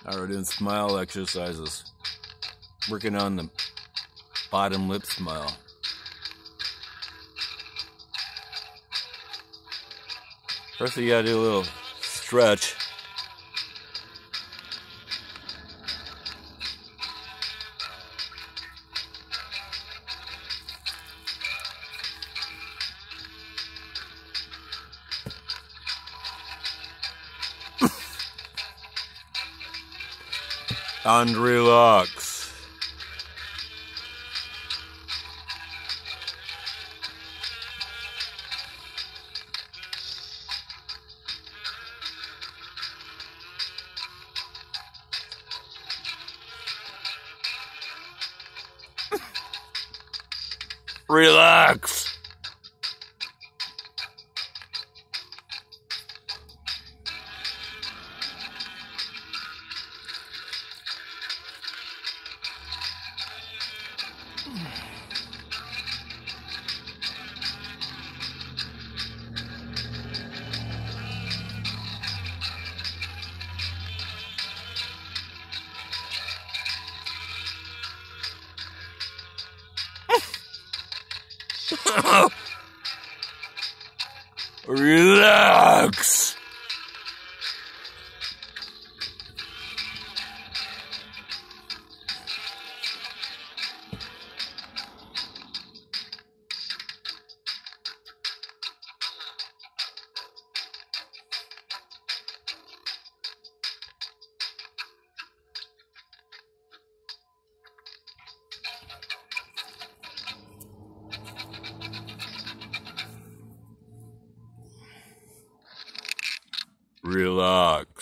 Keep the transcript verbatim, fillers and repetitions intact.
Alright, we're doing smile exercises. Working on the bottom lip smile. First you gotta do a little stretch. And relax. Relax. Relax. Relax.